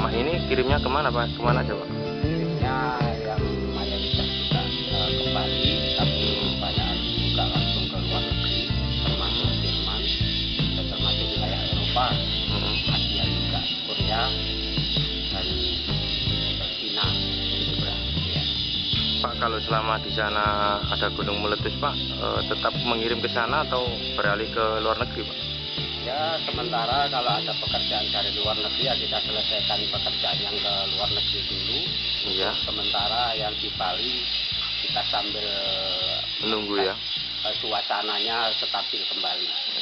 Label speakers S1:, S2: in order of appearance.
S1: selama ini kirimnya kemana Pak? Kemana aja Pak?
S2: Kirimnya yang mayoritas juga ke Bali, tapi banyak juga langsung ke luar negeri, termasuk Jerman, dan termasuk wilayah Eropa, Asia juga, Korea, dan Cina. Ya.
S1: Pak, kalau selama di sana ada gunung meletus Pak, tetap mengirim ke sana atau beralih ke luar negeri Pak?
S2: Ya, sementara kalau ada pekerjaan dari luar negeri ya kita selesaikan pekerjaan yang ke luar negeri dulu.
S1: Iya.
S2: Sementara yang di Bali kita sambil
S1: Menunggu ya.
S2: Suasananya stabil kembali.